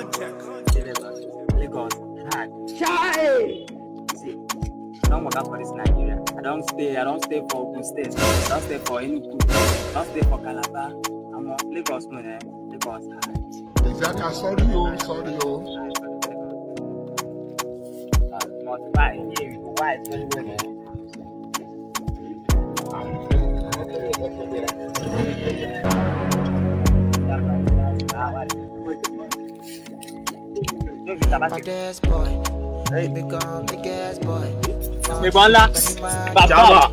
Lagos, hard. Chai! See, I don't work out for this Nigeria. I don't stay for Ogun State. I don't stay for Enugu. I don't stay for Calabar. I'm on Lagos, man. Lagos, hard. Exactly. Sorry, Multiply here, you go wide very well. Baddest boy, become the gas boy. Me bala, baba,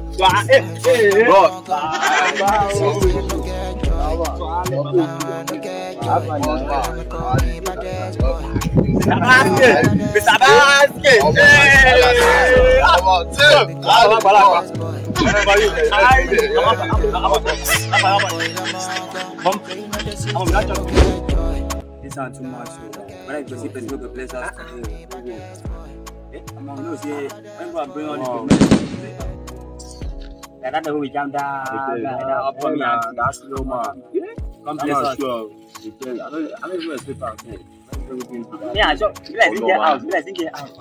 this sounds too much. When I see people go place us today, I'm on no say when we bring all these people. That's the way we jump down. Up for me and that's slow man. Come place us. I don't even expect us. Yeah, sure. Let's get out. Let's get out.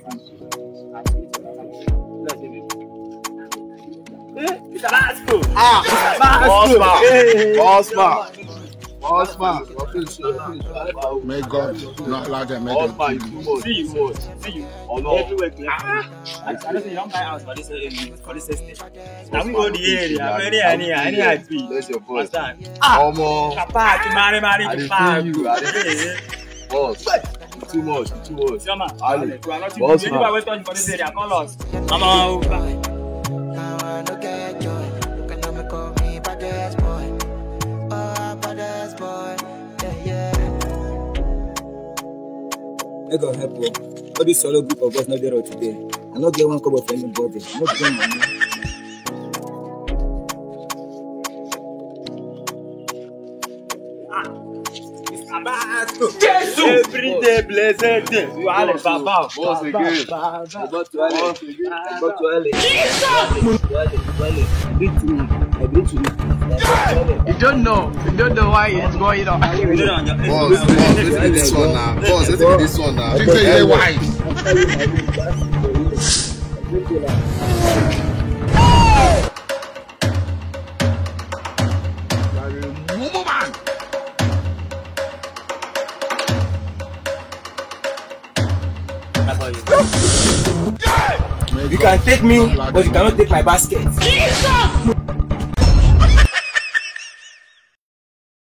Boss man. May God not allow them. See you. Everywhere. I don't say you don't buy house for this estate. Now we go the area. Any agree. That's your voice. Papa, to marry, Boss. Too much. Come on. Boss man. You are for this area. Call us. Come on. Let God help you. All this solo group of us not there today. I not get one cup of anybody. I not get money. Every day, blessed day. You are a papa. Boss again. About to Ali. I agree to you. You don't know why it's going on. Boss, let's do this one now. Boss, let's do this one now. You say you're white. You can take me, but you cannot take my basket.